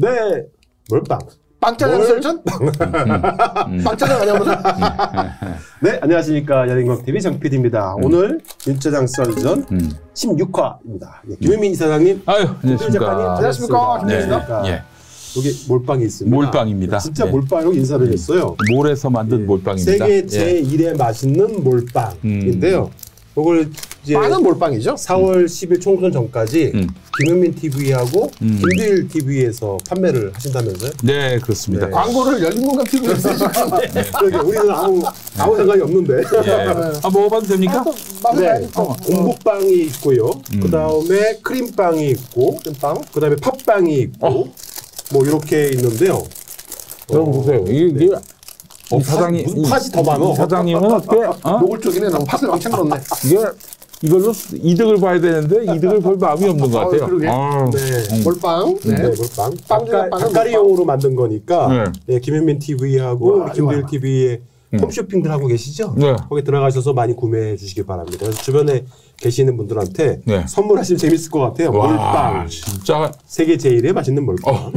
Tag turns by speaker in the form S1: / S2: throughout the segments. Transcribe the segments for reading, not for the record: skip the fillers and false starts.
S1: 네, 몰빵.
S2: 빵짜장 설전? 빵짜장 아니면?
S1: 네, 안녕하십니까. 연예인광TV 장PD입니다. 오늘 윤짜장 썰전 16화입니다. 네, 김현민 이사장님,
S3: 아유, 안녕하십니까.
S2: 안녕하십니까. 김현민입니다.
S3: 예.
S1: 여기 몰빵이 있습니다.
S3: 몰빵입니다.
S1: 진짜
S3: 예.
S1: 몰빵으로 인사를 했어요.
S3: 몰에서 만든 몰빵입니다.
S1: 세계 제1의 맛있는 몰빵인데요. 이걸 이제
S2: 빵은 몰빵이죠?
S1: 4월 10일 총선 전까지 김현민 TV하고 김두일 TV에서 판매를 하신다면서요?
S3: 네, 그렇습니다.
S1: 네.
S2: 광고를 열린공감 TV에서 해주시는데.
S1: 그러게 우리는 아무 상관이 없는데.
S3: 예. 아, 먹어봐도 됩니까?
S1: 네, 공부빵이 있고요. 그 다음에 크림빵이 있고, 그 다음에 팥빵이 있고, 뭐 이렇게 있는데요.
S3: 여러분 보세요. 이게 사장님,
S1: 무슨 팥이 더 많어?
S3: 사장님은 어떻게?
S2: 먹을 쪽이네. 너무 팥을 왕창 넣네.
S3: 이게 이걸로 이득을 봐야 되는데 이득을 볼 마음이 없는 것 같아요.
S2: 그러게.
S1: 네.
S2: 몰빵.
S1: 네,
S2: 네.
S1: 몰빵.
S2: 빵 중에 빵은
S1: 닭가리용으로 만든 거니까,
S3: 네.
S1: 네, 김현민 TV하고
S2: 와,
S1: 김두일
S2: 좋아.
S1: TV에 홈쇼핑들 하고 계시죠?
S3: 네.
S1: 거기 들어가셔서 많이 구매해 주시기 바랍니다. 그래서 주변에 계시는 분들한테
S3: 네.
S1: 선물하시면 재밌을 것 같아요.
S3: 와,
S1: 몰빵.
S3: 진짜
S1: 세계 제1의 맛있는 몰빵.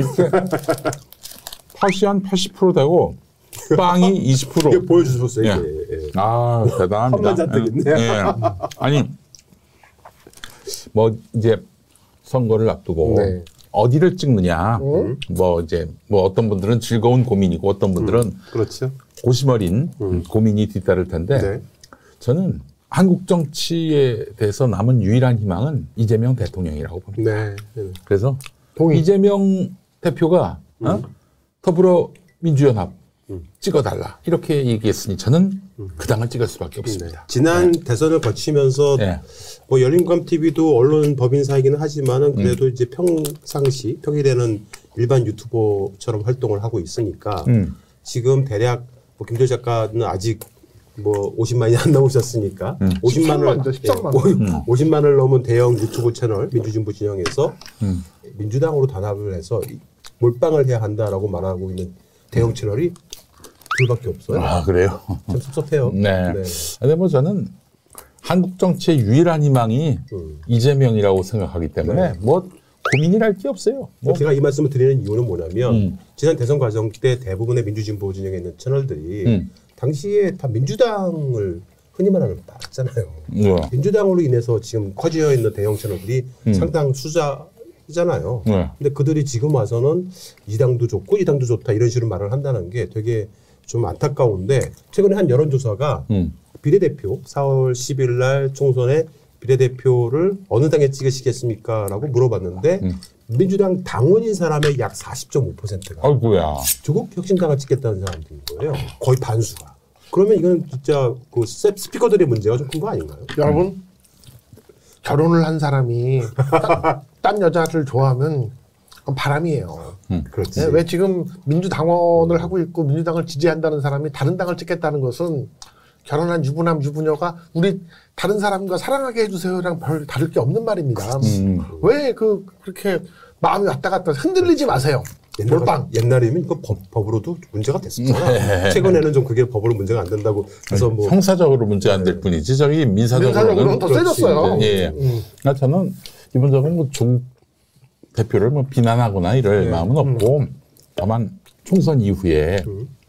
S3: 팥이 한 80% 되고 빵이 20%.
S1: 이게 보여주셨어요.
S3: 예.
S1: 이게. 예.
S3: 아, 대단합니다.
S1: 험한 잔뜩 있네요.
S3: 예. 아니, 뭐 이제 선거를 앞두고
S2: 네.
S3: 어디를 찍느냐. 뭐 이제 뭐 어떤 분들은 즐거운 고민이고 어떤 분들은
S1: 그렇죠.
S3: 고심 어린 고민이 뒤따를 텐데
S1: 네.
S3: 저는 한국 정치에 대해서 남은 유일한 희망은 이재명 대통령이라고 봅니다.
S1: 네. 네.
S3: 그래서
S2: 동의.
S3: 이재명 대표가 더불어민주연합 찍어달라 이렇게 얘기했으니 저는 그 당을 찍을 수밖에 없습니다.
S1: 지난 대선을 거치면서
S3: 네.
S1: 뭐 열린감 TV도 언론 법인사이기는 하지만은 그래도 이제 평상시 평일에는 일반 유튜버처럼 활동을 하고 있으니까 지금 대략 뭐 김도희 작가는 아직 뭐 50만이 안 넘으셨으니까
S2: 13만,
S1: 50만을 넘은 대형 유튜브 채널 민주진보 진영에서 민주당으로 단합을 해서 몰빵을 해야 한다라고 말하고 있는 대형 채널이 둘밖에 없어요.
S3: 아, 그래요?
S1: 좀 섭섭해요.
S3: 네. 근데 뭐 저는 한국 정치의 유일한 희망이 이재명이라고 생각하기 때문에 뭐 고민이랄 게 없어요. 뭐.
S1: 제가 이 말씀을 드리는 이유는 뭐냐면 지난 대선 과정 때 대부분의 민주진보 진영에 있는 채널들이 당시에 다 민주당을 흔히 말하는 맞잖아요. 민주당으로 인해서 지금 커지어 있는 대형 채널들이 상당 수자잖아요. 근데 그들이 지금 와서는 이 당도 좋고 이 당도 좋다 이런 식으로 말을 한다는 게 되게 좀 안타까운데 최근에 한 여론조사가 비례대표 4월 10일 날 총선에 비례대표를 어느 당에 찍으시겠습니까? 라고 물어봤는데 민주당 당원인 사람의 약 40.5%가
S3: 아이고야.
S1: 조국 혁신당을 찍겠다는 사람들인 거예요. 거의 반수가. 그러면 이건 진짜 그 스피커들의 문제가 좀 큰 거 아닌가요?
S2: 여러분, 결혼을 한 사람이 딴 여자를 좋아하면 그건 바람이에요.
S1: 그렇지.
S2: 네, 왜 지금 민주당원을 하고 있고 민주당을 지지한다는 사람이 다른 당을 찍겠다는 것은 결혼한 유부남 유부녀가 우리 다른 사람과 사랑하게 해주세요랑 별 다를 게 없는 말입니다. 왜 그렇게 마음이 왔다 갔다 흔들리지 마세요. 몰빵.
S1: 옛날이면 이거 법으로도 문제가 됐었잖아. 최근에는 좀 그게 법으로 문제가 안 된다고 해서 뭐
S3: 형사적으로 문제 안 될 뿐이지 저기 민사적으로는
S2: 더 세졌어요.
S3: 예. 저는 기본적으로 뭐 중 대표를 뭐 비난하거나 이럴 마음은 없고 다만 총선 이후에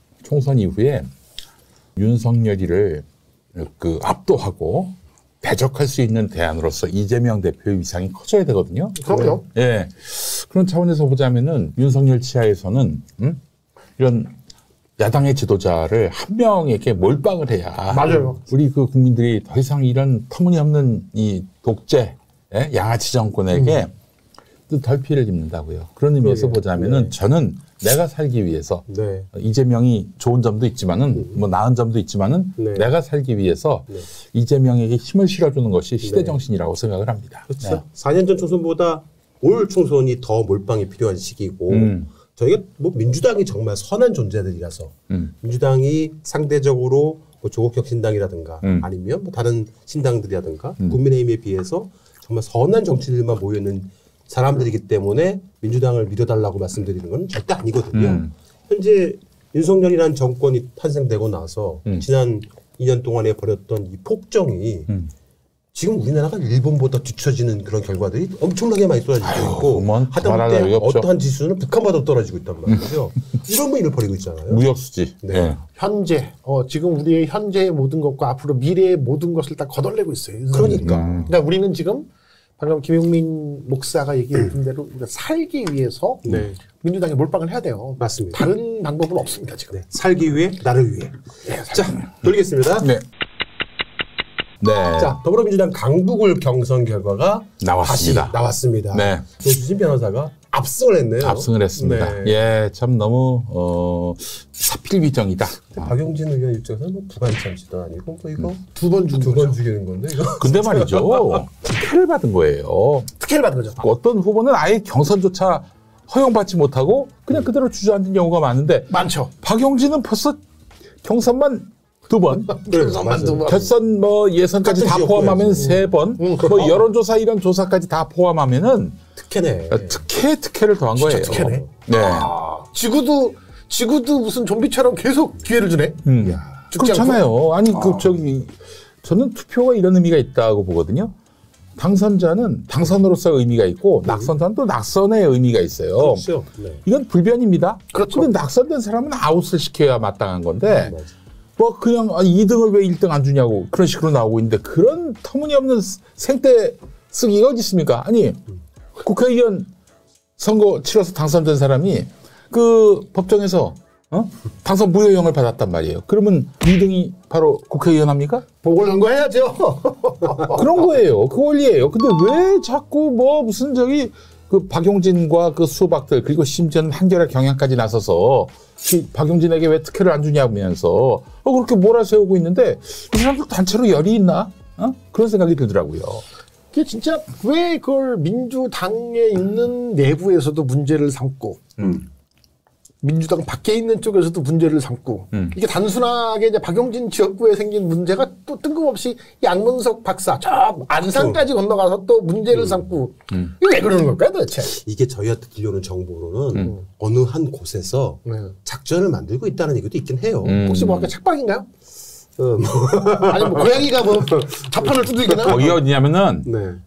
S3: 윤석열이를 그 압도하고 대적할 수 있는 대안으로서 이재명 대표의 위상이 커져야 되거든요.
S2: 그럼요.
S3: 예. 그런 차원에서 보자면은 윤석열 치하에서는 이런 야당의 지도자를 한 명에게 몰빵을 해야
S2: 맞아요.
S3: 우리 그 국민들이 더 이상 이런 터무니없는 이 독재 양아치 정권에게 덜 피해를 입는다고요. 그런 의미에서 보자면은 저는 내가 살기 위해서 이재명이 좋은 점도 있지만은 뭐 나은 점도 있지만은 내가 살기 위해서 이재명에게 힘을 실어주는 것이 시대 정신이라고 생각을 합니다.
S1: 그렇죠. 4년 전 총선보다 올 총선이 더 몰빵이 필요한 시기고 저희가 뭐 민주당이 정말 선한 존재들이라서 민주당이 상대적으로 뭐 조국혁신당이라든가 아니면 뭐 다른 신당들이라든가 국민의힘에 비해서 정말 선한 정치들만 모여 있는 사람들이기 때문에 민주당을 믿어달라고 말씀드리는 건 절대 아니거든요. 현재 윤석열이라는 정권이 탄생되고 나서 지난 2년 동안에 벌였던 이 폭정이 지금 우리나라가 일본보다 뒤처지는 그런 결과들이 엄청나게 많이 쏟아지고 있고 하다못해 어떠한 지수는 북한보다 떨어지고 있단 말이죠. 이런 일을 벌이고 있잖아요.
S3: 무역수지.
S1: 네.
S3: 네.
S2: 현재 지금 우리의 현재의 모든 것과 앞으로 미래의 모든 것을 다 거덜내고 있어요. 그러니까 우리는 지금 방금 김용민 목사가 얘기했던 대로 우리가 살기 위해서 민주당에 몰빵을 해야 돼요.
S1: 맞습니다.
S2: 다른 방법은 없습니다. 지금.
S1: 네. 살기 위해 나를 위해. 자, 돌리겠습니다.
S3: 네. 네.
S1: 자, 더불어민주당 강북을 경선 결과가
S3: 나왔습니다.
S1: 다시 나왔습니다.
S3: 네.
S1: 조수진 변호사가 압승을 했네요.
S3: 압승을 했습니다.
S1: 네.
S3: 예, 참 너무 사필귀정이다.
S1: 박용진 의원 입장에서는 뭐 부관참시도 아니고 뭐 이거
S2: 두 번
S1: 죽이는 건데 이거.
S3: 근데 말이죠. 특혜를 받은 거예요.
S2: 특혜를 받은 거죠.
S3: 어떤 후보는 아예 경선조차 허용받지 못하고 그냥 그대로 주저앉은 경우가 많은데
S2: 많죠.
S3: 박용진은 벌써 경선만 2번,
S2: 경선만 2번,
S3: 결선 뭐 예선까지 다 포함하면 3번, 뭐 여론조사 이런 조사까지 다 포함하면은
S1: 특혜네.
S3: 특혜를 더한 거예요.
S2: 특혜네.
S3: 네.
S2: 지구도 무슨 좀비처럼 계속 기회를 주네.
S3: 그렇잖아요. 아니 저는 투표가 이런 의미가 있다고 보거든요. 당선자는 당선으로서 의미가 있고 낙선자는 또 낙선의 의미가 있어요.
S1: 그렇죠. 네.
S3: 이건 불변입니다.
S2: 그렇죠.
S3: 근데 낙선된 사람은 아웃을 시켜야 마땅한 건데
S1: 맞아.
S3: 뭐 그냥 2등을 왜 1등 안 주냐고 그런 식으로 나오고 있는데 그런 터무니없는 생떼 쓰기가 어디 있습니까? 아니 국회의원 선거 치러서 당선된 사람이 그 법정에서 당선 무효형을 받았단 말이에요. 그러면 2등이 바로 국회의원 합니까?
S2: 보궐선거해야죠.
S3: 그런 거예요. 그 원리예요. 근데 왜 자꾸 뭐 무슨 그 박용진과 그 수박들 그리고 심지어는 한겨레 경향까지 나서서 박용진에게 왜 특혜를 안 주냐면서 그렇게 몰아세우고 있는데 이 사람들 단체로 열이 있나? 그런 생각이 들더라고요.
S2: 그게 진짜 왜 그걸 민주당에 있는 내부에서도 문제를 삼고 민주당 밖에 있는 쪽에서도 문제를 삼고 이게 단순하게 이제 박용진 지역구에 생긴 문제가 또 뜬금없이 양문석 박사 저 안산까지 건너가서 또 문제를 삼고 이게 왜 그러는 걸까요 도대체?
S1: 이게 저희한테 들려오는 정보로는 어느 한 곳에서 작전을 만들고 있다는 얘기도 있긴 해요.
S2: 혹시 뭐 아까 책방인가요? 아니 뭐 고양이가 뭐 자판을 두들기나?
S3: 거기가 어디냐면은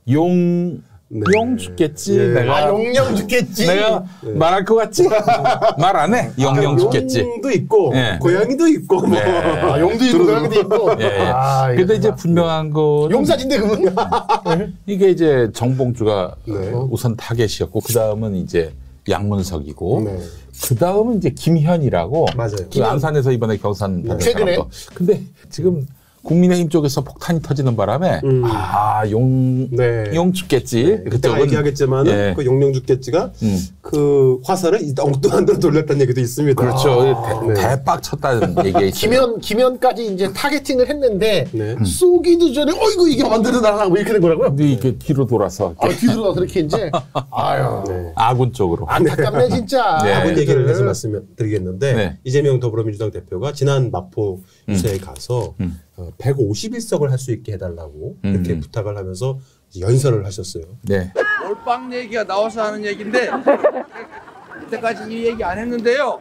S3: 용 죽겠지. 내가
S2: 용령 죽겠지.
S3: 내가 말할 것 같지? 말 안 해. 용령 죽겠지.
S1: 용도 있고 고양이도 있고 뭐
S2: 용도 있고 고양이도 있고.
S3: 근데 이제 분명한 거
S2: 용사진데 그분.
S3: 이게 이제 정봉주가 우선 타겟이었고 그 다음은 이제 양문석이고 그 다음은 이제 김현이라고
S1: 맞아요.
S3: 그 안산에서 이번에 경선 받은 사람도. 근데 지금 국민의힘 쪽에서 폭탄이 터지는 바람에 용 죽겠지.
S1: 그때가 얘기하겠지만 그 용령 죽겠지가 그 화살을 엉뚱한 데로 돌렸다는 얘기도 있습니다.
S3: 그렇죠. 대박 쳤다는 얘기.
S2: 김현까지 이제 타겟팅을 했는데 쏘기도 전에 어이구 이게 만들어 나가고 뭐 이렇게 된 거라고요?
S3: 근데 이게 뒤로 돌아서
S2: 뒤로 돌아서 이렇게 이제
S3: 아군 쪽으로.
S2: 안타깝네 진짜.
S1: 아군 얘기를 해서 말씀드리겠는데 이재명 더불어민주당 대표가 지난 마포 유세에 가서 151석을 할 수 있게 해달라고 이렇게 부탁을 하면서 연설을 하셨어요.
S4: 몰빵 얘기가 나와서 하는 얘기인데 그때까지 이 얘기 안 했는데요.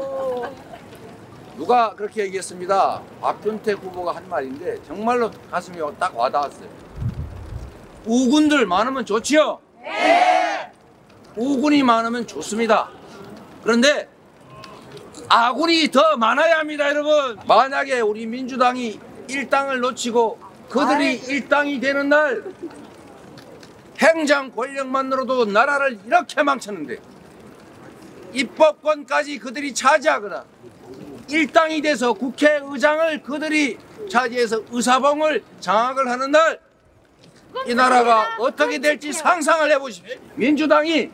S4: 누가 그렇게 얘기했습니다. 박준택 후보가 한 말인데 정말로 가슴이 딱 와닿았어요. 우군들 많으면 좋지요? 네. 우군이 많으면 좋습니다. 그런데 아군이 더 많아야 합니다, 여러분. 만약에 우리 민주당이 일당을 놓치고 그들이 일당이 되는 날 행정 권력만으로도 나라를 이렇게 망쳤는데 입법권까지 그들이 차지하거나 일당이 돼서 국회의장을 그들이 차지해서 의사봉을 장악을 하는 날 이 나라가 어떻게 될지 상상을 해보십시오. 민주당이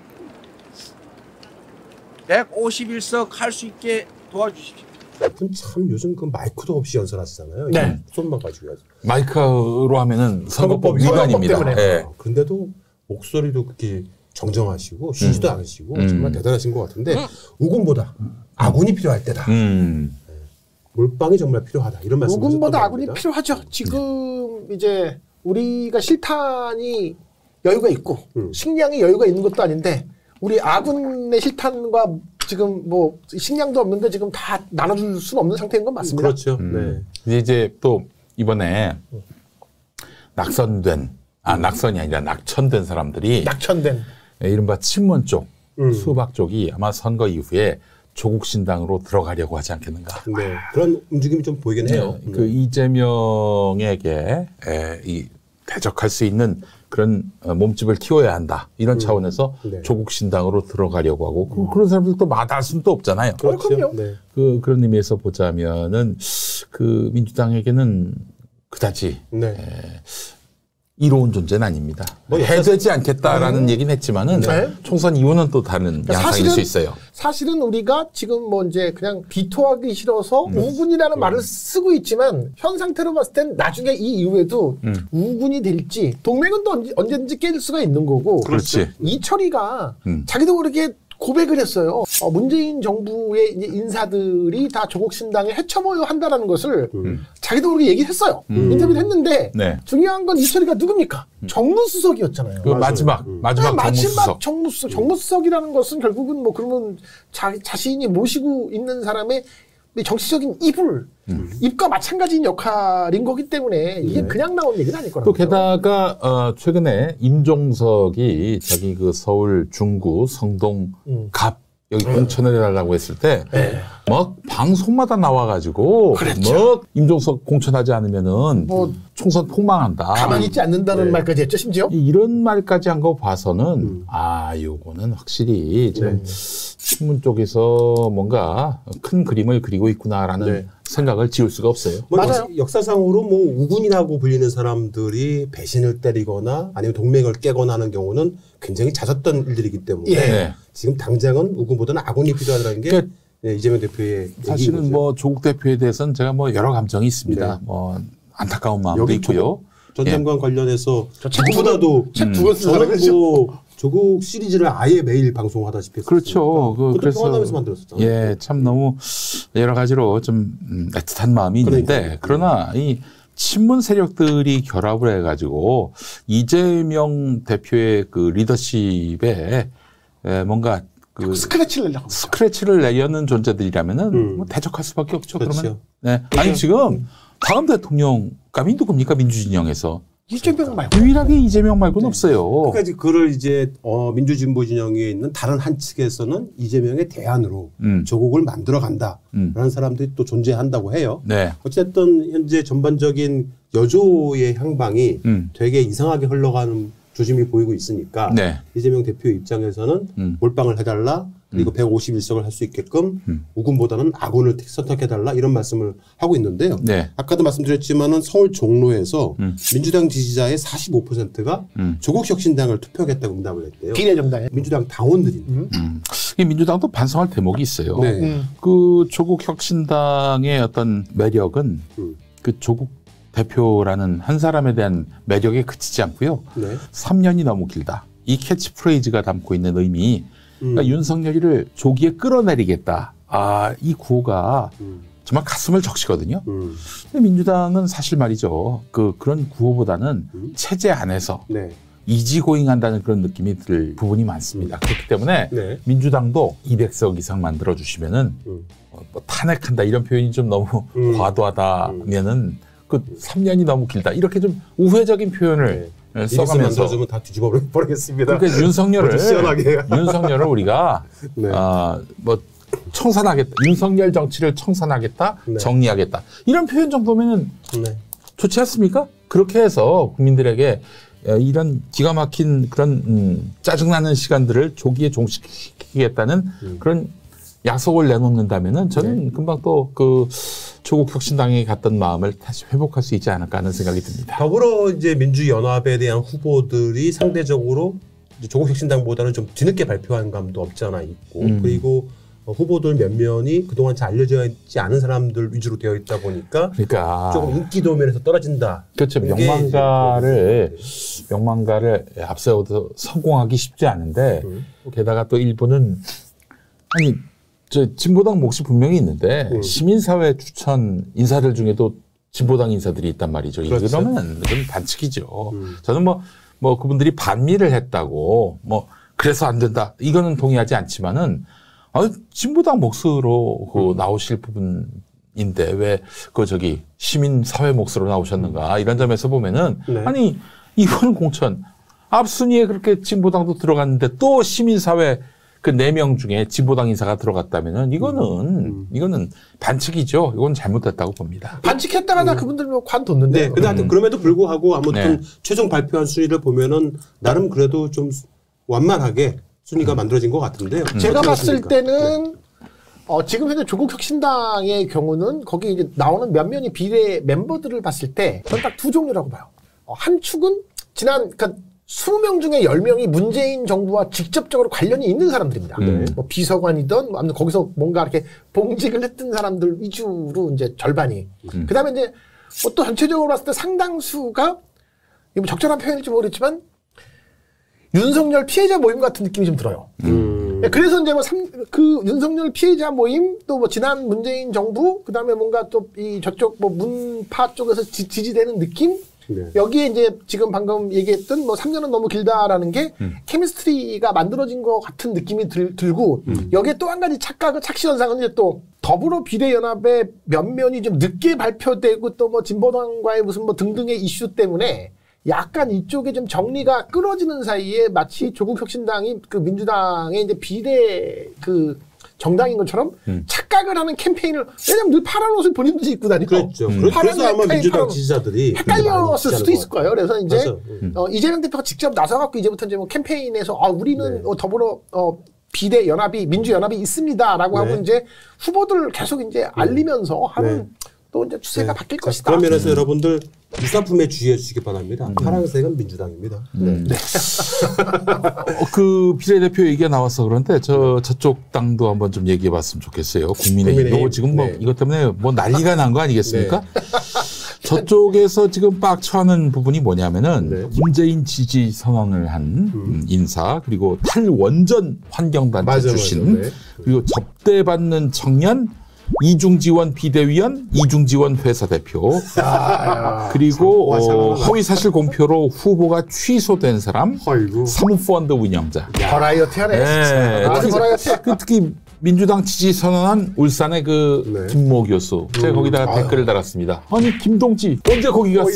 S4: 151석 할 수 있게 도와주십시오.
S1: 참 요즘 그 마이크도 없이 연설하시잖아요. 손만 가지고 해야죠.
S3: 마이크로 하면은 선거법 위반입니다.
S1: 그런데도 목소리도 그렇게 정정하시고 쉬지도 않으시고 정말 대단하신 것 같은데 우군보다 아군이 필요할 때다. 몰빵이 정말 필요하다. 이런 말씀을
S2: 우군보다 아군이 필요하죠. 지금 이제 우리가 실탄이 여유가 있고 식량이 여유가 있는 것도 아닌데 우리 아군의 실탄과 지금 뭐 식량도 없는데 지금 다 나눠줄 수는 없는 상태인 건 맞습니다.
S1: 그렇죠.
S3: 이제 또 이번에 낙선된 낙선이 아니라 낙천된 사람들이
S2: 낙천된
S3: 이른바 친문 쪽 수박 쪽이 아마 선거 이후에 조국 신당으로 들어가려고 하지 않겠는가.
S1: 네. 그런 움직임이 좀 보이긴 해요.
S3: 그 이재명에게 대적할 수 있는 그런 몸집을 키워야 한다. 이런 차원에서
S1: 네.
S3: 조국 신당으로 들어가려고 하고 그런 사람들도 마다할 수는 또 없잖아요.
S1: 그렇죠. 네.
S3: 그런 의미에서 보자면은 그 민주당에게는 그다지
S1: 네.
S3: 이로운 존재는 아닙니다.
S1: 뭐
S3: 해되지 않겠다라는 얘기는 했지만은
S2: 네.
S3: 총선 이후는 또 다른 양상일 수 있어요.
S2: 사실은 우리가 지금 뭐 이제 그냥 비토하기 싫어서 우군이라는 말을 쓰고 있지만 현 상태로 봤을 땐 나중에 이 이후에도 우군이 될지 동맹은 또 언제든지 깰 수가 있는 거고.
S3: 그렇지.
S2: 이철이가 자기도 모르게 고백을 했어요. 문재인 정부의 이제 인사들이 다 조국 신당에 해쳐모여 한다라는 것을 자기도 모르게 얘기를 했어요. 인터뷰를 했는데
S3: 네.
S2: 중요한 건 이철이가 누굽니까? 정무수석이었잖아요.
S3: 그 마지막 정무수석.
S2: 정무수석이라는 것은 결국은 뭐 그러면 자신이 모시고 있는 사람의 정치적인 입과 마찬가지인 역할인 거기 때문에 이게 그냥 나온 얘기는 아닐 거라고.
S3: 또 게다가 최근에 임종석이 자기 그 서울 중구 성동 갑 여기 공천을 해달라고 했을 때 막 방송마다 나와가지고 뭐 임종석 공천하지 않으면은
S2: 뭐
S3: 총선 폭망한다.
S2: 가만히 있지 않는다는 말까지 했죠, 심지어.
S3: 이런 말까지 한 거 봐서는 요거는 확실히 지금 신문 쪽에서 뭔가 큰 그림을 그리고 있구나라는 생각을 지울 수가 없어요.
S2: 맞아요.
S1: 역사상으로 뭐 우군이라고 불리는 사람들이 배신을 때리거나 아니면 동맹을 깨거나 하는 경우는 굉장히 잦았던 일들이기 때문에 지금 당장은 우군보다는 아군이 필요하다는 게
S3: 그러니까
S1: 이재명 대표의
S3: 사실은
S1: 얘기거죠.
S3: 뭐 조국 대표에 대해서는 제가 뭐 여러 감정이 있습니다. 뭐 안타까운 마음도 있고요.
S1: 전 장관 관련해서 누구보다도
S2: 책 두 권 쓴 사람이죠.
S1: 뭐 조국 시리즈를 아예 매일 방송하다시피 했었으니까.
S3: 그렇죠.
S1: 그래서 평안하면서 만들었었잖아요.
S3: 예, 참 너무 여러 가지로 좀 애틋한 마음이 있는데 그러나 이 친문 세력들이 결합을 해가지고 이재명 대표의 그 리더십에 뭔가 그 스크래치를 내려는 존재들이라면은 뭐 대적할 수밖에 없죠.
S1: 그렇죠.
S3: 그러면 아니 지금 다음 대통령감이 누굽니까 민주진영에서
S2: 이재명 말고
S3: 유일하게 이재명 말고는 없어요.
S1: 그러니까 그를 이제 민주진보 진영에 있는 다른 한 측에서는 이재명의 대안으로 조국을 만들어 간다라는 사람들이 또 존재한다고 해요.
S3: 네.
S1: 어쨌든 현재 전반적인 여조의 향방이 되게 이상하게 흘러가는 조짐이 보이고 있으니까 이재명 대표 입장에서는 몰빵을 해달라. 그리고 151석을 할 수 있게끔 우군보다는 아군을 선택해달라 이런 말씀을 하고 있는데요. 아까도 말씀드렸지만은 서울 종로에서 민주당 지지자의 45%가 조국 혁신당을 투표하겠다고 응답을 했대요.
S2: 비례정당에
S1: 민주당 당원들이.
S3: 이 민주당도 반성할 대목이 있어요. 그 조국 혁신당의 어떤 매력은 그 조국 대표라는 한 사람에 대한 매력에 그치지 않고요. 3년이 너무 길다. 이 캐치프레이즈가 담고 있는 의미. 그러니까 윤석열이를 조기에 끌어내리겠다. 이 구호가 정말 가슴을 적시거든요. 근데 민주당은 사실 말이죠. 그런 구호보다는 체제 안에서 이지고잉한다는 그런 느낌이 들 부분이 많습니다. 그렇기 때문에 민주당도 200석 이상 만들어주시면은 뭐 탄핵한다 이런 표현이 좀 너무 과도하다면은 그 3년이 너무 길다. 이렇게 좀 우회적인 표현을 써가면서
S1: 만들어주면 다 뒤집어 버리겠습니다.
S3: 그러니까 윤석열을 우리가 뭐 청산하겠다, 윤석열 정치를 청산하겠다, 정리하겠다 이런 표현 정도면은 좋지 않습니까? 그렇게 해서 국민들에게 이런 기가 막힌 그런 짜증나는 시간들을 조기에 종식시키겠다는 그런 약속을 내놓는다면은 저는 금방 또 그 조국 혁신당에 갔던 마음을 다시 회복할 수 있지 않을까 하는 생각이 듭니다.
S1: 더불어 이제 민주연합에 대한 후보들이 상대적으로 이제 조국 혁신당보다는 좀 뒤늦게 발표한 감도 없지 않아 있고 그리고 후보들 몇 면이 그동안 잘 알려져 있지 않은 사람들 위주로 되어 있다 보니까
S3: 그러니까
S1: 조금 인기도 면에서 떨어진다.
S3: 그렇죠. 명망가를 앞세워도 성공하기 쉽지 않은데 게다가 또 일부는 아니 진보당 몫이 분명히 있는데 시민사회 추천 인사들 중에도 진보당 인사들이 있단 말이죠.
S1: 그렇죠.
S3: 이러면 좀 반칙이죠. 저는 뭐 그분들이 반미를 했다고 뭐 그래서 안 된다. 이거는 동의하지 않지만은 진보당 몫으로 나오실 인데 왜 그 저기 시민 사회 몫으로 나오셨는가 이런 점에서 보면은 아니 이건 공천 앞순위에 그렇게 진보당도 들어갔는데 또 시민 사회 그 4명 중에 진보당 인사가 들어갔다면은 이거는 반칙이죠. 이건 잘못됐다고 봅니다.
S2: 반칙했다가 그분들 관뒀는데.
S1: 네. 근데 하여튼 그럼에도 불구하고 아무튼 최종 발표한 순위를 보면은 나름 그래도 좀 완만하게 순위가 만들어진 것 같은데요.
S2: 제가 봤을 때는 지금 현재 조국혁신당의 경우는 거기 이제 나오는 몇몇이 비례 멤버들을 봤을 때 저는 딱 2종류라고 봐요. 한 축은 그러니까 20명 중에 10명이 문재인 정부와 직접적으로 관련이 있는 사람들입니다. 뭐 비서관이든 아무튼 거기서 뭔가 이렇게 봉직을 했던 사람들 위주로 이제 절반이. 그다음에 이제 또 전체적으로 봤을 때 상당수가 뭐 적절한 표현일지 모르겠지만 윤석열 피해자 모임 같은 느낌이 좀 들어요. 그래서 이제 그 윤석열 피해자 모임 또 뭐 지난 문재인 정부 그다음에 뭔가 또 이 저쪽 뭐 문파 쪽에서 지지되는 느낌. 여기에 이제 지금 방금 얘기했던 뭐 3년은 너무 길다라는 게 케미스트리가 만들어진 것 같은 느낌이 들고 여기에 또 한 가지 착시 현상은 이제 또 더불어 비례연합의 면면이 좀 늦게 발표되고 또 뭐 진보당과의 무슨 뭐 등등의 이슈 때문에 약간 이쪽에 좀 정리가 끊어지는 사이에 마치 조국혁신당이 그 민주당의 이제 비례 그 정당인 것처럼 착각을 하는 캠페인을 왜냐면 늘 파란 옷을 본인들이 입고 다니고
S1: 그렇죠. 그래서 아마 민주당 지지자들이
S2: 헷갈렸을 수도 있을 거예요. 그래서 이제 이재명 대표가 직접 나서갖고 이제부터 이제 뭐 캠페인에서 우리는 더불어 비대 연합이 민주연합이 있습니다라고 하고 이제 후보들 계속 이제 알리면서 하는 또 이제 추세가 바뀔 것이다.
S1: 그런 면에서 여러분들 유사품에 주의해 주시기 바랍니다. 파란색은 민주당입니다.
S3: 그 비례대표 얘기가 나와서 그런데 저쪽 당도 한번 좀 얘기해 봤으면 좋겠어요. 국민의힘. 이거 지금 뭐 이것 때문에 뭐 난리가 난 거 아니겠습니까? 저쪽에서 지금 빡쳐하는 부분이 뭐냐면은 문재인 지지 선언을 한 인사 그리고 탈원전 환경단체 출신 그리고 접대받는 청년 이중지원 비대위원, 이중지원 회사 대표, 그리고 허위사실 공표로 후보가 취소된 사람, 사모펀드 운영자.
S2: 버라이어티하네. 아주 버라이어티.
S3: 특히 민주당 지지 선언한 울산의 그 김모 교수. 제가 거기다가 댓글을 달았습니다. 아니 김동지 언제 거기 갔어?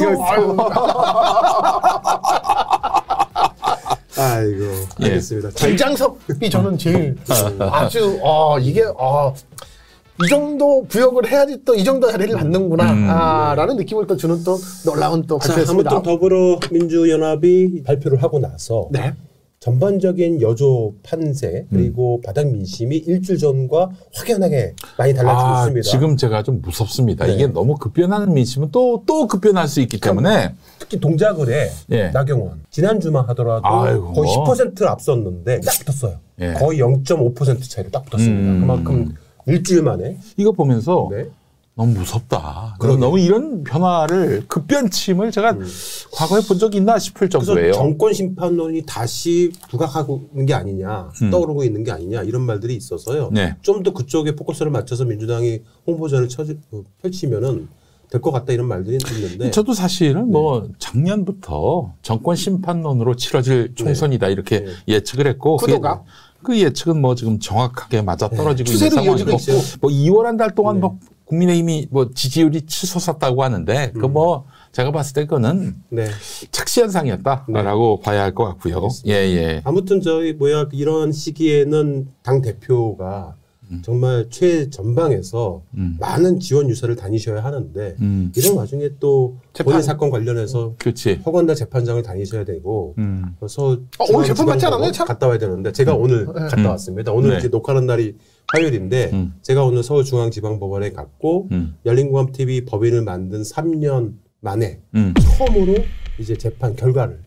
S1: 아이고 알겠습니다.
S2: 김장섭이 저는 제일 아주 이게 이 정도 부역을 해야지 또 이 정도 자리를 받는구나 라는 느낌을 또 주는 또 놀라운 또 발표였습니다.
S1: 아무튼 더불어민주연합이 발표를 하고 나서 전반적인 여조 판세 그리고 바닥 민심이 일주일 전과 확연하게 많이 달라지고 있습니다.
S3: 지금 제가 좀 무섭습니다. 이게 너무 급변하는 민심은 또 급변할 수 있기 때문에
S1: 특히 동작을에 나경원 지난주만 하더라도 거의 10%를 앞섰는데 딱 붙었어요. 거의 0.5% 차이로 딱 붙었습니다. 그만큼 일주일 만에
S3: 이거 보면서 너무 무섭다. 너무 이런 변화를 급변침을 제가 과거에 본 적이 있나 싶을 정도예요.
S1: 정권 심판론이 다시 부각하고 있는 게 아니냐, 떠오르고 있는 게 아니냐 이런 말들이 있어서요. 좀 더 그쪽에 포커스를 맞춰서 민주당이 홍보전을 펼치면은 될 것 같다 이런 말들이 있는데
S3: 저도 사실은 뭐 작년부터 정권 심판론으로 치러질 총선이다 이렇게 예측을 했고
S2: 구도가
S3: 그 예측은 뭐 지금 정확하게 맞아 떨어지고 있는 상황이고 뭐 2월 한 달 동안 뭐 국민의힘이 뭐 지지율이 치솟았다고 하는데 그 뭐 제가 봤을 때 그거는 착시 현상이었다라고 봐야 할 것 같고요.
S1: 아무튼 이런 시기에는 당 대표가 정말 최전방에서 많은 지원 유세를 다니셔야 하는데 이런 와중에 또 본인 사건 관련해서 허건다 재판장을 다니셔야 되고
S2: 오늘 재판 받지 않았나요?
S1: 갔다 와야 되는데 제가 오늘 갔다 왔습니다. 오늘 이렇게 녹화하는 날이 화요일인데 제가 오늘 서울중앙지방법원에 갔고 열린공감TV 법인을 만든 3년 만에 처음으로 이제 재판 결과를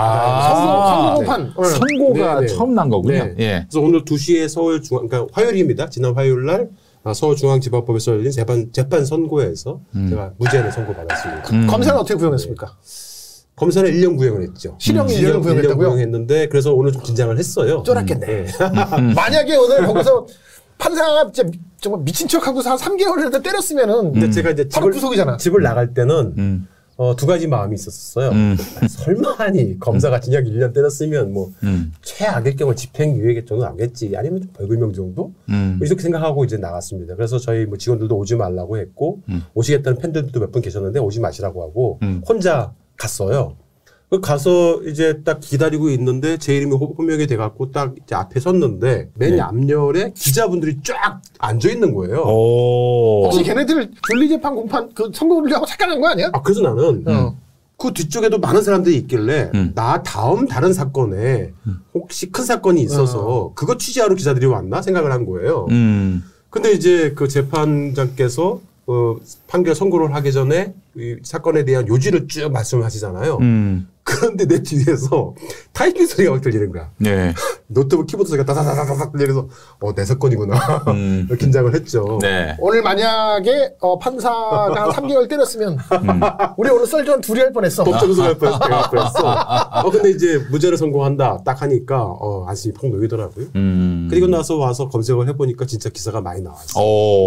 S3: 선고가 처음 난 거군요.
S1: 그래서 오늘 2시에 그러니까 화요일입니다. 지난 화요일 날 서울중앙지방법에서 열린 재판 선고에서 제가 무죄를 선고받았습니다.
S2: 검사는 어떻게 구형했습니까?
S1: 검사는 1년 구형을 했죠.
S2: 실형 1년 구형했다고요?
S1: 구형했는데 그래서 오늘 좀 긴장을 했어요.
S2: 쫄았겠네. 만약에 오늘 거기서 판사가 정말 미친 척하고서 한 3개월을 때렸으면은
S1: 근데 제가 이제
S2: 집을
S1: 집을 나갈 때는 두 가지 마음이 있었어요. 설마니 검사가 징역 1년 때렸으면 뭐 최악의 경우 집행유예 정도 나겠지. 아니면 좀 벌금형 정도? 이렇게 생각하고 이제 나갔습니다. 그래서 저희 뭐 직원들도 오지 말라고 했고 오시겠다는 팬들도 몇 분 계셨는데 오지 마시라고 하고 혼자 갔어요. 가서 이제 딱 기다리고 있는데 제 이름이 호명이 돼갖고 딱 이제 앞에 섰는데 맨 앞열에 기자분들이 쫙 앉아 있는 거예요.
S2: 혹시 걔네들 분리재판 공판 그 선거 분리하고 착각한 거 아니야?
S1: 그래서 나는 그 뒤쪽에도 많은 사람들이 있길래 나 다음 다른 사건에 혹시 큰 사건이 있어서 그거 취재하러 기자들이 왔나 생각을 한 거예요. 근데 이제 그 재판장께서 판결 선고를 하기 전에 이 사건에 대한 요지를 쭉 말씀을 하시잖아요. 그런데 내 뒤에서 타이핑 소리가 막 들리는 거야.
S3: 네.
S1: 노트북 키보드 소리가 다다다다닥 들리면서 내 사건이구나. 긴장을 했죠.
S3: 네.
S2: 오늘 만약에 판사가 한 3개월 때렸으면 우리 오늘 썰전 둘이 할 뻔했어.
S1: 법정에서 할 뻔했어. 근데 이제 무죄를 선고한다 딱 하니까 안심이 펑 놓이더라고요. 그리고 나서 와서 검색을 해보니까 진짜 기사가 많이 나왔어요.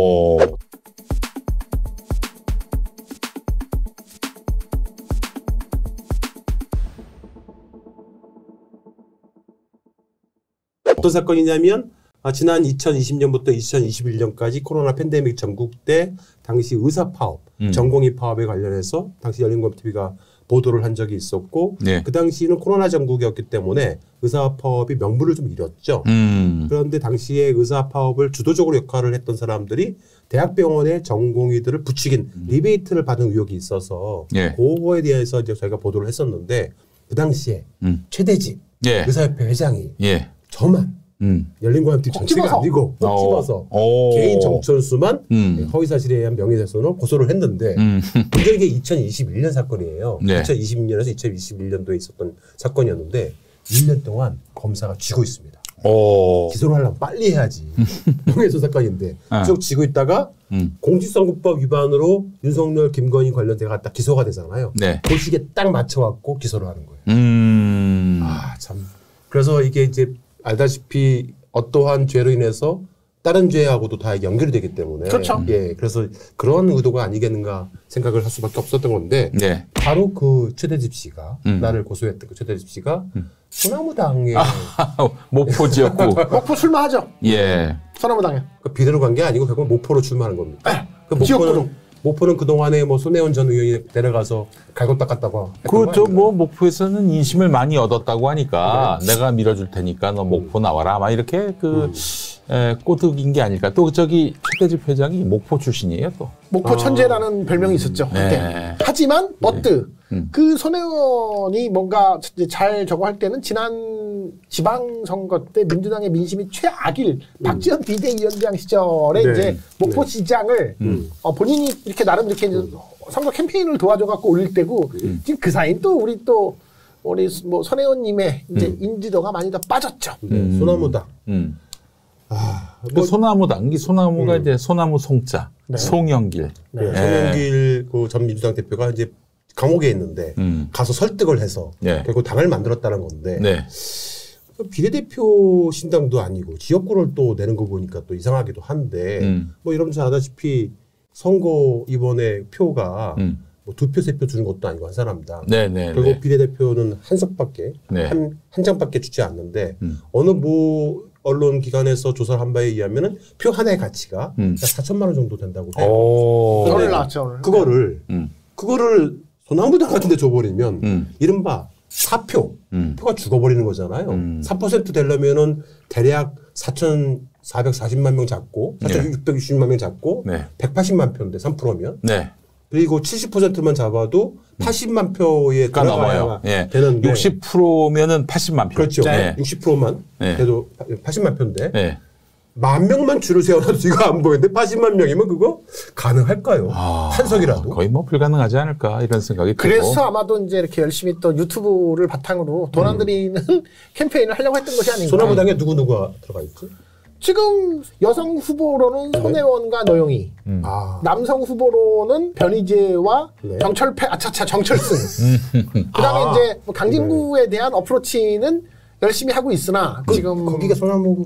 S1: 어떤 사건이냐면 지난 2020년부터 2021년까지 코로나 팬데믹 전국 때 당시 의사 파업, 전공의 파업에 관련해서 당시 열린검TV가 보도를 한 적이 있었고 그 당시는 코로나 전국이었기 때문에 의사 파업이 명분을 좀 잃었죠. 그런데 당시에 의사 파업을 주도적으로 역할을 했던 사람들이 대학병원의 전공의들을 부추긴 리베이트를 받은 의혹이 있어서 그거에 대해서 이제 저희가 보도를 했었는데 그 당시에 최대집 의사협회 회장이 저만 열린검TV 전체가 아니고 꼭 집어서 개인 정천수만 허위사실에 의한 명예훼손으로 고소를 했는데 문제는 이게 2021년 사건이에요. 2020년에서 2021년도에 있었던 사건이었는데 1년 동안 검사가 쥐고 있습니다. 기소를 하려면 빨리 해야지. 명예훼손 사건인데 쭉 쥐고 있다가 공직선거법 위반으로 윤석열, 김건희 관련돼 갖다 기소가 되잖아요. 그 시기에 딱 맞춰갖고 기소를 하는 거예요. 참. 그래서 이게 이제 알다시피 어떠한 죄로 인해서 다른 죄하고도 다 연결이 되기 때문에
S2: 그렇죠.
S1: 그래서 그런 의도가 아니겠는가 생각을 할 수밖에 없었던 건데 바로 그 최대집 씨가 나를 고소했던 그 최대집 씨가 소나무당에
S3: 목포 지역구
S2: 목포 출마하죠. 소나무당에
S1: 비례로 간 게 아니고 결국 목포로 출마하는 겁니다.
S2: 지역구로.
S1: 목포는 그동안에 뭐 손혜원 전 의원이 데려가서 갈고 닦았다고.
S3: 그렇죠. 뭐 목포에서는 인심을 많이 얻었다고 하니까 내가 밀어줄 테니까 너 목포 나와라. 막 이렇게 꼬드긴 게 아닐까. 또 저기 최대집 회장이 목포 출신이에요 또.
S2: 목포 천재라는 별명이 있었죠. 그때. 하지만 그 손혜원이 뭔가 이제 잘 저거 할 때는 지난 지방선거 때 민주당의 민심이 최악일 박지원 비대위원장 시절에 이제 목포시장을 본인이 이렇게 나름 이렇게 이제 선거 캠페인을 도와줘갖고 올릴 때고 지금 그 사이엔 또 우리 뭐 손혜원님의 이제 인지도가 많이 더 빠졌죠.
S1: 소나무당.
S3: 소나무당, 이 소나무가 이제 소나무 송자, 송영길.
S1: 송영길 그 전 민주당 대표가 이제 감옥에 있는데 가서 설득을 해서 결국 당을 만들었다는 건데 비례대표 신당도 아니고 지역구를 또 내는 거 보니까 또 이상하기도 한데 뭐 여러분 잘 아다시피 선거 이번에 표가 뭐 2표, 3표 주는 것도 아니고 한 사람당. 그리고 비례대표는 한 석밖에 한 장밖에 주지 않는데 어느 뭐 언론 기관에서 조사를 한 바에 의하면은 표 하나의 가치가 4천만 원 정도 된다고 해요.
S2: 오늘 나왔죠.
S1: 그거를 소나무당 같은 데 줘버리면 이른바 사표, 표가 죽어버리는 거잖아요. 3% 되려면은 대략 4,440만 명 잡고 4,660만 명 잡고 180만 표인데 3%면 그리고 70%만 잡아도 80만 표에 들어가야 되는데
S3: 60%면은 80만 표.
S1: 그렇죠. 60%만 그래도 80만 표인데 10,000명만 줄을 세워놔도 이거 안 보이는데 80만 명이면 그거 가능할까요? 한 석이라도?
S3: 거의 뭐 불가능하지 않을까 이런 생각이 들고.
S2: 그래서 아마도 이제 이렇게 열심히 또 유튜브를 바탕으로 돈 안 들이는 캠페인을 하려고 했던 것이 아닌가.
S1: 소나무당에 누구누가 들어가 있지? 지금
S2: 여성 후보로는 손혜원과 노영희, 남성 후보로는 변희재와 정철패, 정철승. 그다음에 이제 뭐 강진구에 대한 어프로치는 열심히 하고 있으나 지금
S1: 거기가 소나무가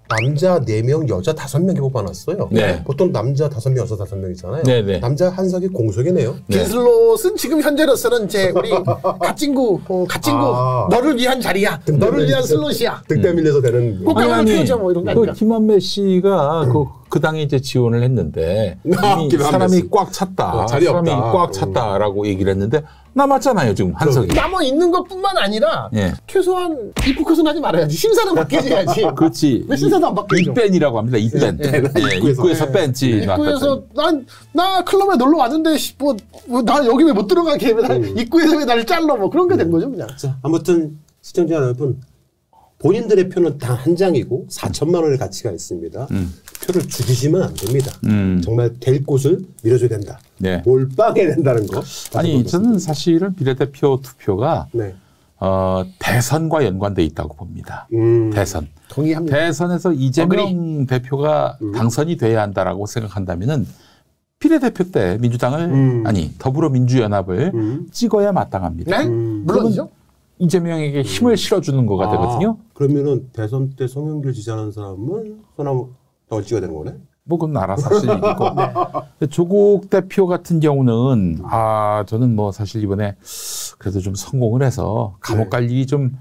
S1: 남자 4명, 여자 5명이 뽑아놨어요.
S3: 네.
S1: 보통 남자 5명, 여자 5명이잖아요.
S3: 네네.
S1: 남자 한 석이 공석이네요.
S2: 빈슬롯은 지금 현재로서는 이제 우리 갓친구 너를 위한 자리야. 너를 위한 슬롯이야.
S1: 득대 밀려서 되는.
S2: 꽃가루를 피우자 뭐 이런 거 아닌가.
S3: 김한배 씨가 그 당에 이제 지원을 했는데 이미 사람이 꽉 찼다.
S1: 자리
S3: 사람이
S1: 없다.
S3: 꽉 찼다라고 얘기를 했는데 남았잖아요 지금 한석이.
S2: 남아 있는 것뿐만 아니라
S3: 예.
S2: 최소한 입국컷은 하지 말아야지. 심사는 바뀌어야지.
S3: 그렇지.
S2: 왜 심사도 안 바뀌죠?
S3: 입밴이라고 합니다. 입밴. 예, 입구에서 뺀지.
S2: 입구에서 나 클럽에 놀러 왔는데 나 여기 왜 못 들어가게 입구에서 왜 나를 잘라 뭐 그런 게 된 거죠 그냥.
S1: 자, 아무튼 시청자 여러분, 본인들의 표는 단 한 장이고 4천만 원의 가치가 있습니다. 표를 죽이시면 안 됩니다. 정말 될 곳을 밀어줘야 된다.
S3: 네.
S1: 몰빵해야 된다는 거.
S3: 아니 저는 사실은 비례대표 투표가
S1: 네.
S3: 대선과 연관돼 있다고 봅니다. 대선.
S2: 동의합니다.
S3: 대선에서 이재명 대표가 당선이 돼야 한다라고 생각한다면은 비례대표 때 민주당을 아니 더불어민주연합을 찍어야 마땅합니다.
S2: 네? 물론이죠.
S3: 이재명에게 힘을 실어주는 거가 되거든요.
S1: 그러면은 대선 때 송영길 지지하는 사람은 소나무당을 찍어야 되는 거네?
S3: 뭐 그건 알아서 하실 일이고. 네. 조국 대표 같은 경우는 저는 뭐 사실 이번에 그래도 좀 성공을 해서 감옥 갈 일이 좀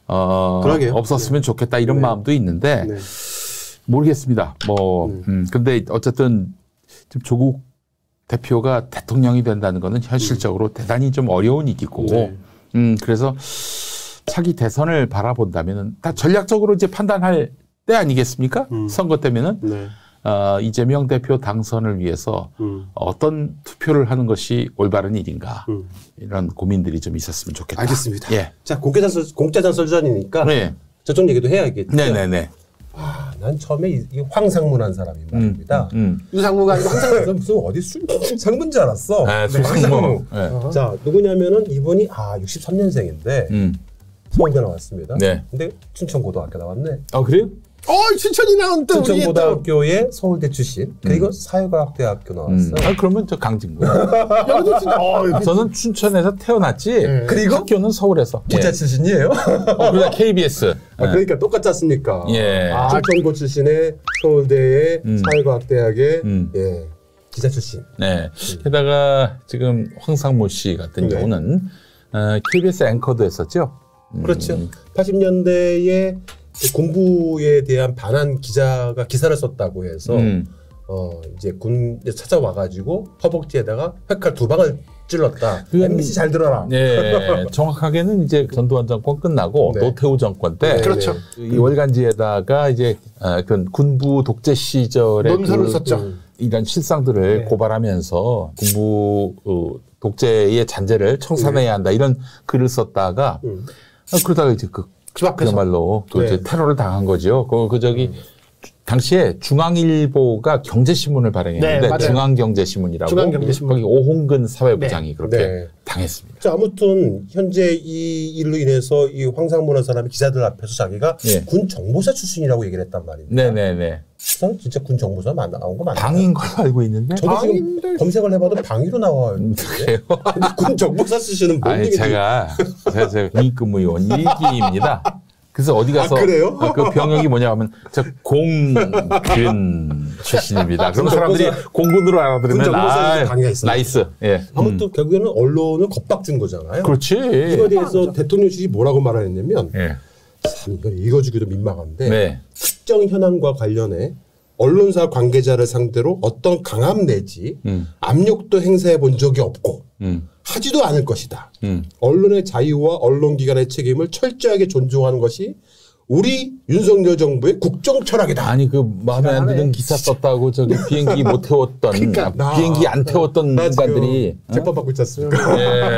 S3: 없었으면 좋겠다 이런 마음도 있는데 모르겠습니다. 근데 어쨌든 좀 조국 대표가 대통령이 된다는 거는 현실적으로 대단히 좀 어려운 일이고 그래서 차기 대선을 바라본다면은 다 전략적으로 이제 판단할 때 아니겠습니까? 선거 때면은 이재명 대표 당선을 위해서 어떤 투표를 하는 것이 올바른 일인가 이런 고민들이 좀 있었으면 좋겠다.
S1: 알겠습니다.
S3: 예.
S1: 자, 공짜장 설전이니까
S3: 네.
S1: 저쪽 얘기도 해야겠죠.
S3: 네네네.
S1: 난 처음에 이 황상무란 사람이 말입니다.
S2: 유상무가 아니고 황상무.
S1: 무슨 어디 상무인 줄 알았어.
S3: 황상무.
S1: 네. 자, 누구냐면은 이분이 63년생인데 서울대 나왔습니다.
S3: 네.
S1: 근데 춘천고등학교 나왔네.
S3: 그래요?
S2: 춘천이 나온 또
S1: 춘천고등학교의 서울대 출신 그리고 사회과학대학교 나왔어요.
S3: 그러면 저 강진구.
S2: 여기도 진짜
S3: 저는 춘천에서 태어났지.
S1: 그리고
S3: 학교는 서울에서.
S1: 기자 출신이에요.
S3: 그러다 KBS.
S1: 그러니까 똑같지 않습니까?
S3: 예.
S1: 춘천고 출신의 서울대의 사회과학대학의 기자 출신.
S3: 네. 게다가 지금 황상무 씨 같은 경우는 KBS 앵커도 했었죠.
S1: 그렇죠. 80년대에 공부에 대한 반한 기자가 기사를 썼다고 해서 이제 군에 찾아와가지고 허벅지에다가 획칼 2방을 찔렀다. MBC 잘 들어라.
S3: 네, 정확하게는 이제 전두환 정권 끝나고 노태우 정권 때
S2: 그렇죠.
S3: 이 월간지에다가 이제 그 군부 독재 시절에
S2: 논설을 썼죠.
S3: 이런 실상들을 고발하면서 군부 독재의 잔재를 청산해야 한다 이런 글을 썼다가 그러다가 이제 그야말로 이제 테러를 당한 거죠. 당시에 중앙일보가 경제신문을 발행했는데 중앙경제신문이라고
S2: 중앙경제신문.
S3: 거기 오홍근 사회부장이 그렇게 당했습니다.
S1: 자, 아무튼 현재 이 일로 인해서 이 황상무라는 사람이 기자들 앞에서 자기가 군 정보사 출신이라고 얘기를 했단 말입니다.
S3: 네네네.
S1: 진짜 군 정보사 나온 거 맞나요?
S3: 방인 걸로 알고 있는데.
S1: 저도 지금 검색을 해봐도 방위로 나와요.
S3: 그래요?
S1: 군 정보사 출신은 뭔 얘기지?
S3: 제가 군인근무요원 1기입니다. 그래서 어디 가서
S1: 그래요?
S3: 그 병역이 뭐냐 하면 저 공근 출신입니다. 그럼 사람들이 공군으로 알아들으면 나이스. 예.
S1: 아무튼 결국에는 언론을 겁박 준 거잖아요.
S3: 그렇지.
S1: 이거에 대해서 대통령실이 뭐라고 말했냐면 참 이걸 읽어주기도 민망한데 특정 현황과 관련해 언론사 관계자를 상대로 어떤 강압 내지 압력도 행사해 본 적이 없고 하지도 않을 것이다. 언론의 자유와 언론기관의 책임을 철저하게 존중하는 것이 우리 윤석열 정부의 국정 철학이다.
S3: 아니 그 마음에 안 드는 기사 썼다고 저기 비행기 못 태웠던 비행기 안 태웠던 인간들이
S1: 재판 받고 있지 않습니까?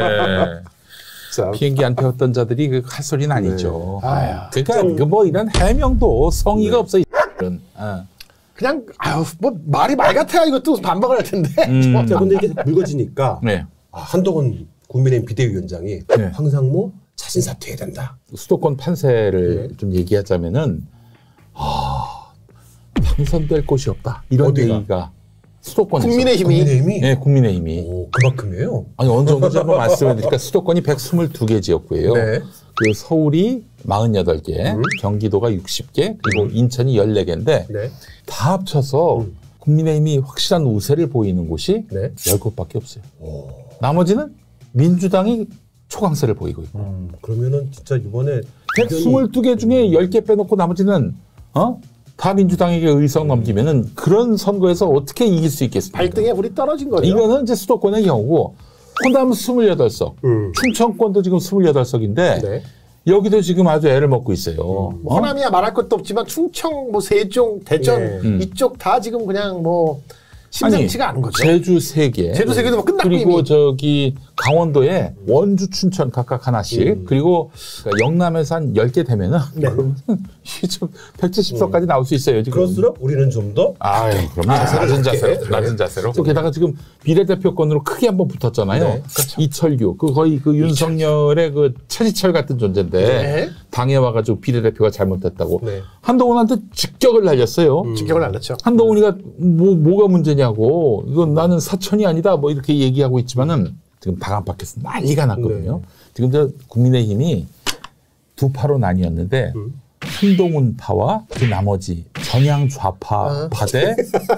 S3: 비행기 안 태웠던 자들이 그 할 소리는 아니죠. 그러니까 그 뭐 이런 해명도 성의가 없어.
S2: 그냥 뭐 말이 말 같아야 이것도 반박을 할 텐데.
S1: 자, 근데 이게 묽어지니까 한동훈 국민의힘 비대위원장이 황상무 자진 사퇴해야 된다.
S3: 수도권 판세를 좀 얘기하자면은 당선될 곳이 없다. 이런 얘기가 수도권에서.
S2: 국민의힘이?
S3: 네, 국민의힘이.
S1: 오, 그만큼이에요?
S3: 아니, 어느 정도인지 한번 말씀해 드릴까. 수도권이 122개 지역구예요. 그 서울이 48개, 경기도가 60개, 그리고 인천이 14개인데
S1: 네.
S3: 다 합쳐서 국민의힘이 확실한 우세를 보이는 곳이
S1: 네.
S3: 10곳밖에 없어요. 나머지는 민주당이 초강세를 보이고 있고.
S1: 그러면은 진짜 이번에
S3: 122개 중에 10개 빼놓고 나머지는 다 민주당에게 의석 넘기면은 그런 선거에서 어떻게 이길 수 있겠습니까?
S2: 발등에 불이 떨어진 거죠.
S3: 이거는 이제 수도권의 경우고 호남 28석, 충청권도 지금 28석인데
S1: 네.
S3: 여기도 지금 아주 애를 먹고 있어요.
S2: 호남이야 말할 것도 없지만 충청, 뭐 세종, 대전 이쪽 다 지금 그냥 뭐 심상치가 않은 거죠.
S3: 제주 3개.
S2: 제주 3개도 뭐 끝났고
S3: 그리고
S2: 이미.
S3: 저기 강원도에 원주, 춘천 각각 하나씩. 그리고 그러니까 영남에서 한 10개 되면은 그러면 170석까지 나올 수 있어요. 지금.
S1: 그럴수록 우리는 좀 더
S3: 그럼 낮은 자세로. 또 게다가 지금 비례대표권으로 크게 한번 붙었잖아요.
S1: 네,
S2: 그렇죠.
S3: 이철규, 거의 윤석열의 그 차지철 같은 존재인데
S2: 네.
S3: 당에 와가지고 비례대표가 잘못됐다고
S1: 네.
S3: 한동훈한테 직격을 날렸어요.
S2: 직격을 날렸죠.
S3: 한동훈이가 뭐가 문제냐고 이건 나는 사천이 아니다 뭐 이렇게 얘기하고 있지만은 지금 당 안팎에서 난리가 났거든요. 지금 저 국민의힘이 두 파로 나뉘었는데 한동훈 파와 그 나머지 전향 좌파 파대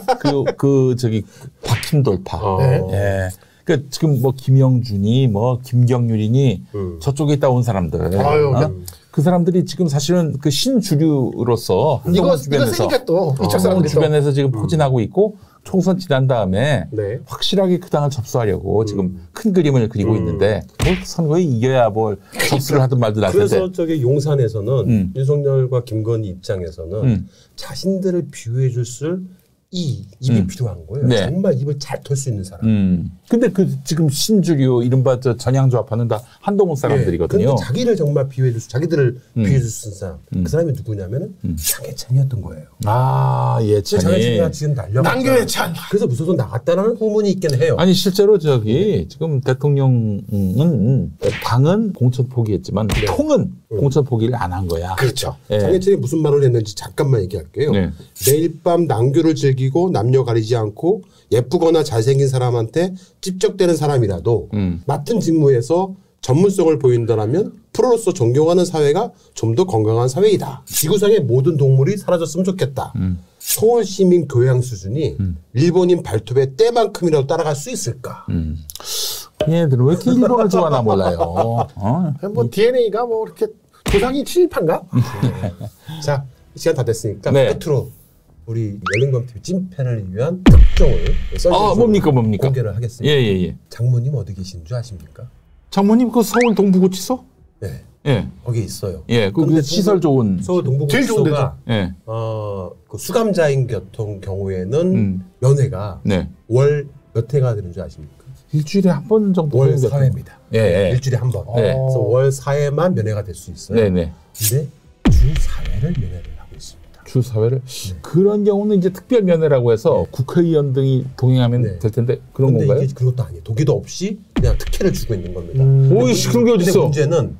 S3: 그 저기 박힘돌 파. 예. 그러니까 지금 뭐 김영준이 뭐 김경률이니 저쪽에 있다 온 사람들. 그 사람들이 지금 사실은 그 신주류로서 한동훈 주변에서 한동훈 주변에서 지금 포진하고 있고 총선 지난 다음에
S1: 네.
S3: 확실하게 그 당을 접수하려고 지금 큰 그림을 그리고 있는데 뭘 선거에 이겨야 뭘 접수를 하든 말든 할 텐데.
S1: 그래서 저기 용산에서는 윤석열과 김건희 입장에서는 자신들을 비유해 줄 입이 필요한 거예요.
S3: 네.
S1: 정말 입을 잘 털 수 있는 사람.
S3: 근데 그 지금 신주류 이른바 저 전향조합하는 다 한동훈 사람들이거든요.
S1: 근데 자기를 정말 비유해 줄 자기들을 비유해 줄 수 있는 사람. 그 사람이 누구냐면은 장해찬이었던 거예요.
S3: 예찬이.
S1: 장해찬이가 지금 날려갔잖아요.
S2: 예찬.
S1: 그래서 무서워서 나갔다라는 후문이 있긴 해요.
S3: 아니 실제로 저기 지금 대통령은 당은 공천 포기했지만 통은 공천 포기를 안 한 거야.
S1: 그렇죠. 장해찬이 무슨 말을 했는지 잠깐만 얘기할게요. 매일 밤 낭교를 즐기고 남녀 가리지 않고 예쁘거나 잘생긴 사람한테 찝적대는 사람이라도 맡은 직무에서 전문성을 보인다면 프로로서 존경하는 사회가 좀 더 건강한 사회이다. 지구상의 모든 동물이 사라졌으면 좋겠다. 서울시민 교양 수준이 일본인 발톱의 때만큼이라도 따라갈 수 있을까?
S3: 얘들은 왜 이렇게 일본을 좋아하나 몰라요.
S2: 뭐 DNA가 뭐 이렇게 조상이 친일파인가?
S1: 자, 시간 다 됐으니까
S3: 네.
S1: 끝으로 우리 열린검TV 찐팬을 위한 특종을
S3: 뭡니까?
S1: 공개를 하겠습니다.
S3: 예.
S1: 장모님 어디 계신 줄 아십니까?
S3: 장모님 그 서울 동부구치소?
S1: 네.
S3: 예.
S1: 거기 있어요.
S3: 그 시설 좋은.
S1: 서울
S2: 제일 좋은
S1: 동부구치소가 그 수감자인 경우에는 면회가 월 몇 회가 되는 줄 아십니까?
S3: 일주일에 한 번 정도.
S1: 월 4회입니다. 일주일에 한 번.
S3: 네.
S1: 그래서 월 4회만 면회가 될 수 있어요.
S3: 네네.
S1: 근데 주 4회를 면회를 하고 있습니다.
S3: 주 4회를? 그런 경우는 이제 특별 면회라고 해서 국회의원 등이 동행하면 될 텐데 그런
S1: 근데
S3: 건가요?
S1: 이게 그것도 아니에요. 독의도 없이 그냥 특혜를 주고 있는 겁니다.
S3: 오이씨 그런 게
S1: 근데
S3: 어딨어?
S1: 문제는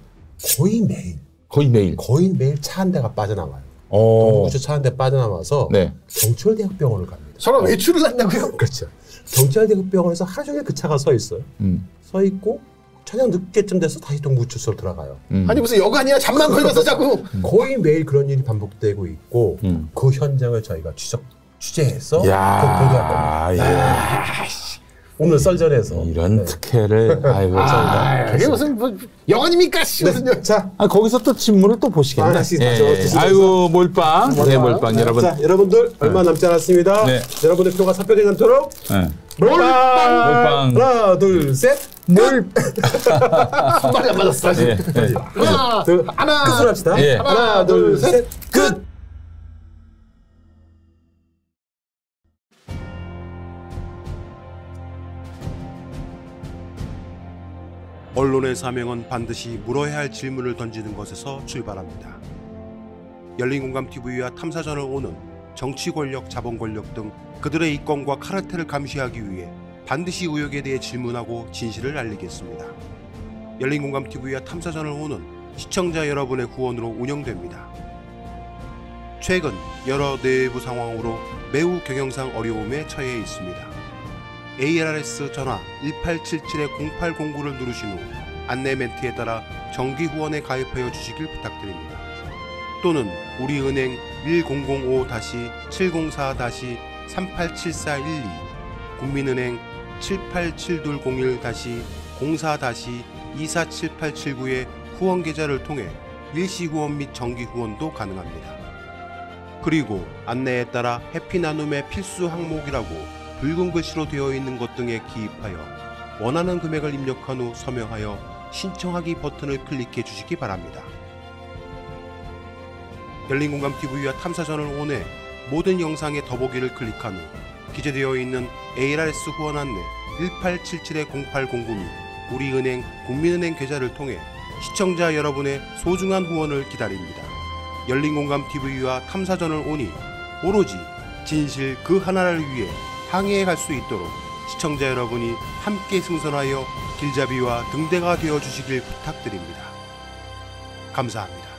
S1: 거의 매일 차 한 대가 빠져나와요. 동부구치소 차 한 대 빠져나와서 경철대학병원을 갑니다.
S2: 서로 외출을 한다고요?
S1: 그렇죠. 경찰대학병원에서 하루 종일 그 차가 서 있어요. 서 있고 저녁 늦게쯤 돼서 다시 동부구치소로 들어가요.
S2: 아니 무슨 여관이야? 잠만 걸려서 자꾸.
S1: 거의 매일 그런 일이 반복되고 있고 그 현장을 저희가 취재해서 보도할 겁니다. 오늘 썰전에서
S3: 이런 특혜를
S2: 그게 무슨 뭐 여관입니까? 무슨
S1: 자,
S3: 거기서 또 진물을 또 보시겠네.
S1: 드시면서.
S3: 아이고 몰빵. 몰빵 여러분.
S1: 자, 여러분들 얼마 남지 않았습니다. 여러분들 표가 사표되지 않도록 몰빵. 하나, 둘, 셋.
S2: 한 마리 안 맞았어.
S1: 하나, 끝으로 합시다. 하나, 둘, 셋. 끝.
S5: 언론의 사명은 반드시 물어야 할 질문을 던지는 것에서 출발합니다. 열린공감TV와 탐사전을 오는 정치 권력, 자본 권력 등 그들의 이권과 카르텔을 감시하기 위해 반드시 의혹에 대해 질문하고 진실을 알리겠습니다. 열린공감TV와 탐사전을 오는 시청자 여러분의 후원으로 운영됩니다. 최근 여러 내부 상황으로 매우 경영상 어려움에 처해 있습니다. ARS 전화 1877-0809를 누르신 후 안내 멘트에 따라 정기 후원에 가입하여 주시길 부탁드립니다. 또는 우리은행 1055-704-387412, 국민은행 787201-04-247879의 후원 계좌를 통해 일시 후원 및 정기 후원도 가능합니다. 그리고 안내에 따라 해피나눔의 필수 항목이라고 붉은 글씨로 되어 있는 것 등에 기입하여 원하는 금액을 입력한 후 서명하여 신청하기 버튼을 클릭해 주시기 바랍니다. 열린공감TV와 탐사저널 ON의 모든 영상의 더보기를 클릭한 후 기재되어 있는 ARS 후원 안내 1877-0809 및 우리은행 국민은행 계좌를 통해 시청자 여러분의 소중한 후원을 기다립니다. 열린공감TV와 탐사저널 ON이 오로지 진실 그 하나를 위해 항해해 갈 수 있도록 시청자 여러분이 함께 승선하여 길잡이와 등대가 되어 주시길 부탁드립니다. 감사합니다.